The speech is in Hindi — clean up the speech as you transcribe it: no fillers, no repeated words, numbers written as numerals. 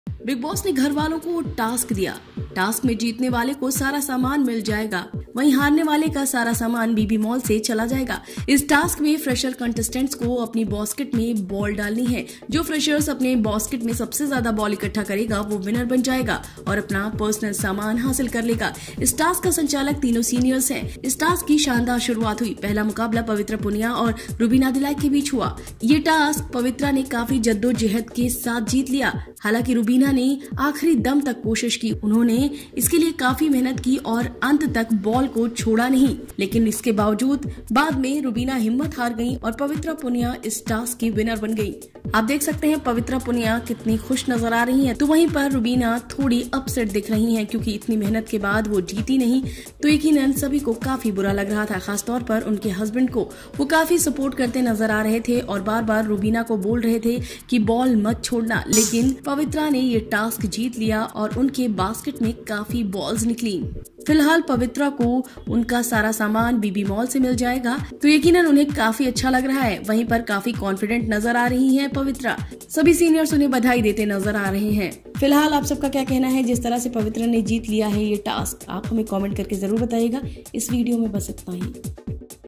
बिग बॉस ने घर वालों को टास्क दिया। टास्क में जीतने वाले को सारा सामान मिल जाएगा, वहीं हारने वाले का सारा सामान बीबी मॉल से चला जाएगा। इस टास्क में फ्रेशर कंटेस्टेंट्स को अपनी बास्केट में बॉल डालनी है। जो फ्रेशर्स अपने बास्केट में सबसे ज्यादा बॉल इकट्ठा करेगा वो विनर बन जाएगा और अपना पर्सनल सामान हासिल कर लेगा। इस टास्क का संचालक तीनों सीनियर्स हैं। इस टास्क की शानदार शुरुआत हुई। पहला मुकाबला पवित्रा पुनिया और रुबीना दिलाई के बीच हुआ। ये टास्क पवित्रा ने काफी जद्दोजहद के साथ जीत लिया। हालांकि रुबीना ने आखिरी दम तक कोशिश की। उन्होंने इसके लिए काफी मेहनत की और अंत तक बॉल को छोड़ा नहीं, लेकिन इसके बावजूद बाद में रुबीना हिम्मत हार गई और पवित्रा पुनिया इस टास्क की विनर बन गई। आप देख सकते हैं पवित्रा पुनिया कितनी खुश नजर आ रही हैं, तो वहीं पर रुबीना थोड़ी अपसेट दिख रही हैं क्योंकि इतनी मेहनत के बाद वो जीती नहीं। तो यकीनन सभी को काफी बुरा लग रहा था, खासतौर पर उनके हस्बैंड को। वो काफी सपोर्ट करते नजर आ रहे थे और बार बार रुबीना को बोल रहे थे कि बॉल मत छोड़ना, लेकिन पवित्रा ने ये टास्क जीत लिया और उनके बास्केट में काफी बॉल्स निकली। फिलहाल पवित्रा को उनका सारा सामान बीबी मॉल से मिल जाएगा, तो यकीनन उन्हें काफी अच्छा लग रहा है। वहीं पर काफी कॉन्फिडेंट नजर आ रही हैं पवित्रा। सभी सीनियर्स उन्हें बधाई देते नजर आ रहे हैं। फिलहाल आप सबका क्या कहना है जिस तरह से पवित्रा ने जीत लिया है ये टास्क? आप हमें कमेंट करके जरूर बताइएगा। इस वीडियो में बस इतना ही।